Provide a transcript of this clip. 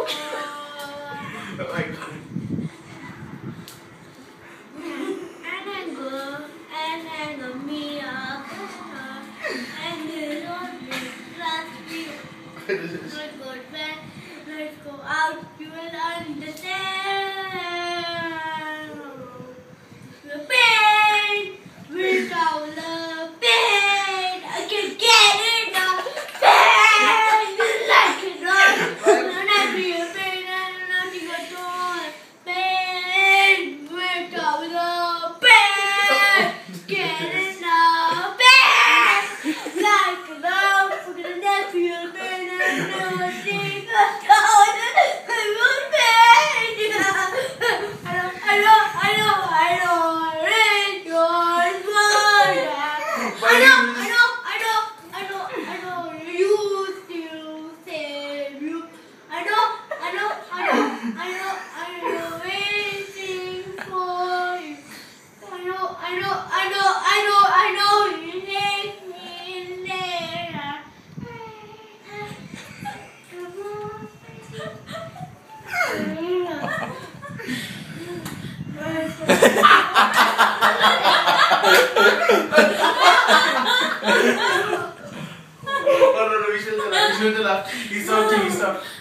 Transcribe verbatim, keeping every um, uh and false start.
Oh my God. And I go, and I go me up, and you don't trust me. Let's go back, let's go out, you will understand. The pain, without the pain, I can get it now. Pain, like it all. When I feel pain, and nothing at all. Pain, without the pain, get it now. Pain, like it all. When I feel pain, and nothing at all. I want pain. I know, I know, I know, I know. I know, I know, I know, I know, I know, you still save you. I know, I know, I know, I know, I know, waiting for you. I know, I know, I know, I know, I know, you take me there. Oh no, no, we should laugh. We should laugh. He stopped. He stopped.